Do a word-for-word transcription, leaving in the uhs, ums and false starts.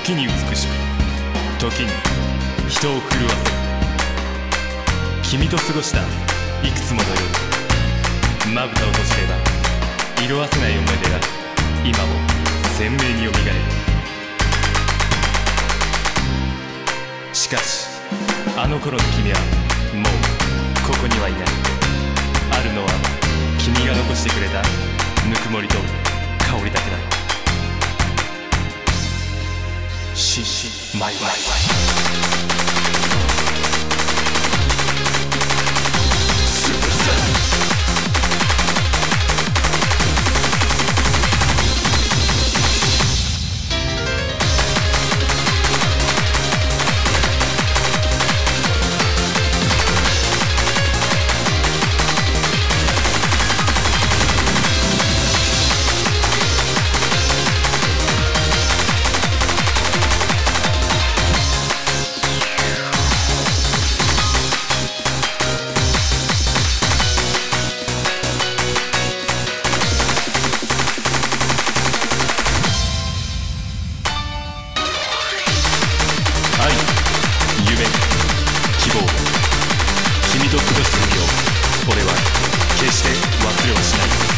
時に美しく、時に人を狂わせ、君と過ごしたいくつもの夜、まぶたを閉じれば色あせない思い出が今も鮮明によみがえる。しかしあの頃の君はもうここにはいない。あるのは君が残してくれたぬくもりと香りだけだ。シシマイマイ君と過ごした日を俺は決して忘れはしない。